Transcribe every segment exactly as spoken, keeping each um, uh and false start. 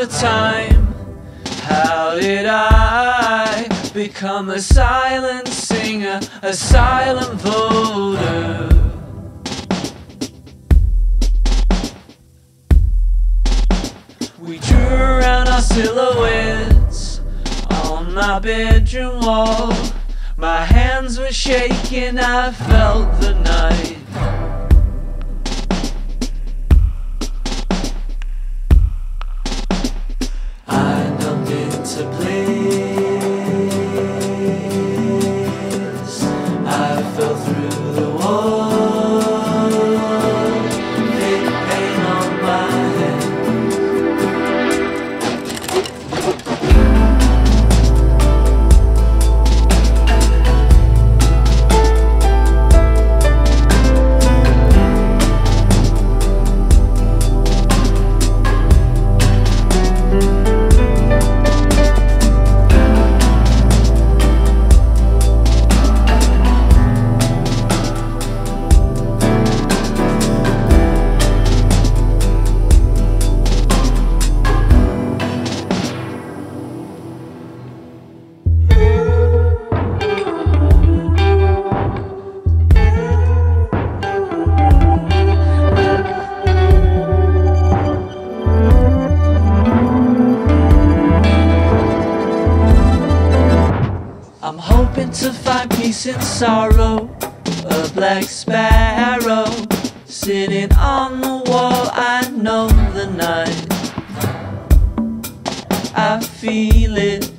time. How did I become a silent singer, a silent voter? We drew around our silhouettes on my bedroom wall. My hands were shaking, I felt the night. I numbed into place. I fell through the wall. Big pain on my head. I'm hoping to find peace in sorrow, a black sparrow sitting on the wall. I know the night, I feel it.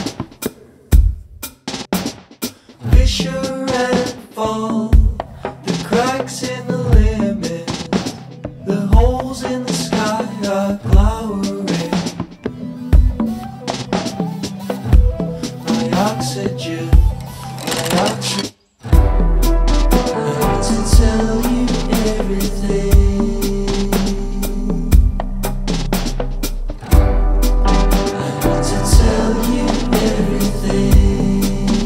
Wish a red fall, the cracks in the limit, the holes in the sky are glowering. Oxygen, my oxygen. I need to tell you everything. I need to tell you everything.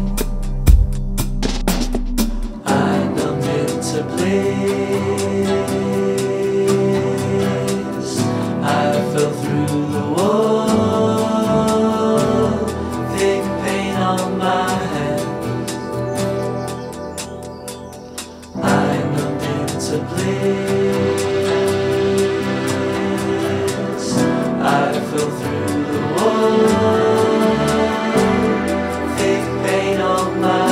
I numbed into place. I fell through the wall. On my hands, I numbed into place. I fell through the wall. Thick pain on my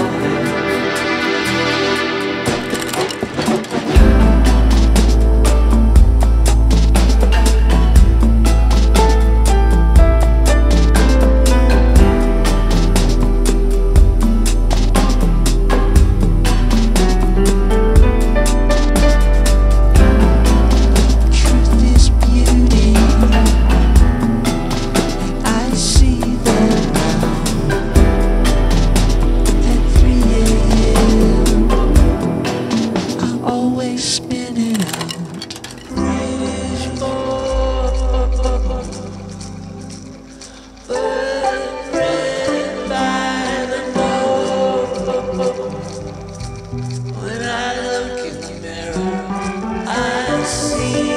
when I look in the mirror, I see